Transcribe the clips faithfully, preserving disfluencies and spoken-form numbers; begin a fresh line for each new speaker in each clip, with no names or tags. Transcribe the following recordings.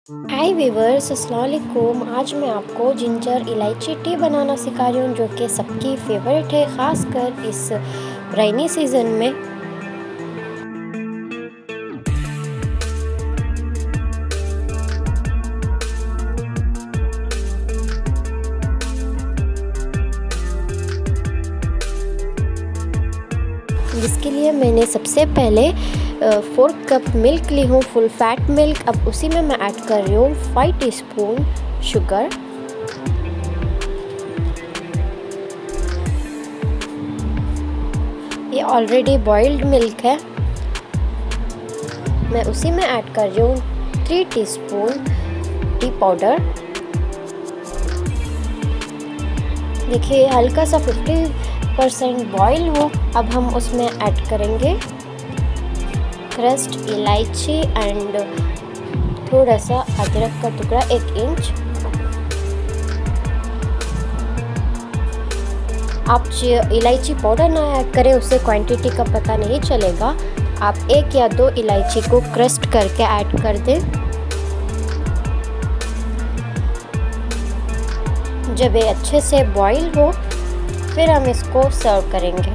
हाय viewers, अस्सलाम वालेकुम। आज मैं आपको जिंजर इलायची टी बनाना सिखा रही हूँ जो कि सबकी फेवरेट है, ख़ासकर इस रेनी सीज़न में। जिसके लिए मैंने सबसे पहले फोर कप मिल्क ली हूँ, फुल फैट मिल्क। अब उसी में मैं ऐड कर रही हूँ फाइव टीस्पून शुगर, ये ऑलरेडी बॉइल्ड मिल्क है। मैं उसी में ऐड कर रही हूँ थ्री टीस्पून टी पाउडर। देखिए हल्का सा फिफ्टी परसेंट बॉईल हो। अब हम उसमें ऐड करेंगे क्रस्ट इलायची एंड थोड़ा सा अदरक का टुकड़ा, एक इंच। आप इलायची पाउडर ना ऐड करें, उससे क्वांटिटी का पता नहीं चलेगा। आप एक या दो इलायची को क्रस्ट करके ऐड कर दें। जब ये अच्छे से बॉईल हो फिर हम इसको सर्व करेंगे।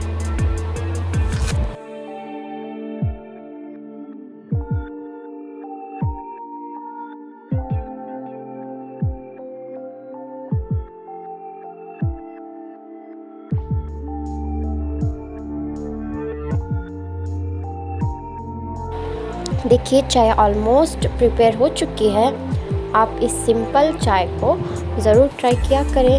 देखिए चाय ऑलमोस्ट प्रिपेयर हो चुकी है। आप इस सिंपल चाय को ज़रूर ट्राई किया करें।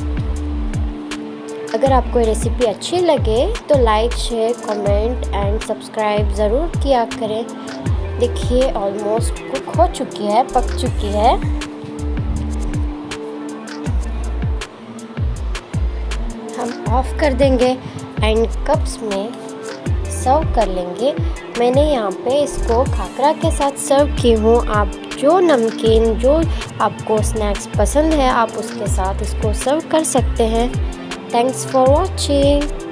अगर आपको ये रेसिपी अच्छी लगे तो like, share, comment and subscribe ज़रूर किया करें। देखिए ऑलमोस्ट कुक हो चुकी है, पक चुकी है। हम ऑफ कर देंगे एंड कप्स में सर्व कर लेंगे। मैंने यहाँ पे इसको खाकरा के साथ सर्व की हूँ। आप जो नमकीन, जो आपको स्नैक्स पसंद है, आप उसके साथ इसको सर्व कर सकते हैं। Thanks for watching.